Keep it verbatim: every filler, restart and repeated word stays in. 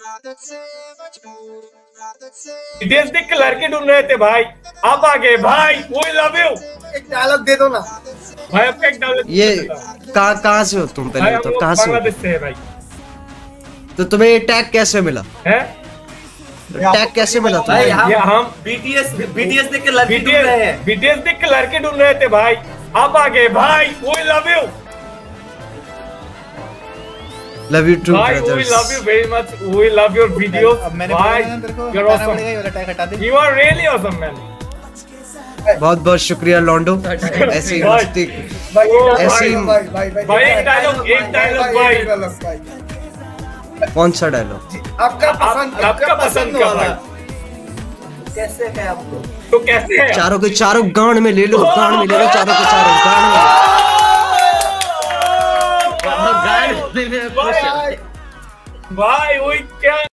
विदेश देख के लड़के ढूंढ रहे थे भाई, आप आ गए भाई। We love you. एक डायलॉग दे दो ना भाई, आपका एक डायलॉग। ये कहाँ कहाँ से हो तुम? पहले तो कहाँ से हो? बांग्लादेश से है भाई। तो तुम्हें ये टैग कैसे मिला? है टैग कैसे मिला तुम्हें? ये हम बीटीएस बीटीएस देख के लड़के ढूंढ रहे हैं। विदेश देख के लड़के ढूंढ रहे थे भाई, आप आ गए भाई। We love you. Love you too भाई, we love you very much. We love your videos. अब मैंने Bye. बोला ना तेरे को, You're बताना awesome. पड़ेगा, ये वाला टैग हटा दे। You are really awesome, man. बहुत बहुत शुक्रिया लॉन्डो, ऐसी भाई। मस्ती ओ, ऐसी भाई, भाई एक डायलॉग, एक डायलॉग भाई। कौन सा डायलॉग? आपका आप- पसंद आपका पसंद का भाई। कैसे है आपको? तो कैसे है? चारों के चारों गांड में ले लो, गांड में ले लो, चारों के चारों गांड में। भाई, भाई, वही क्या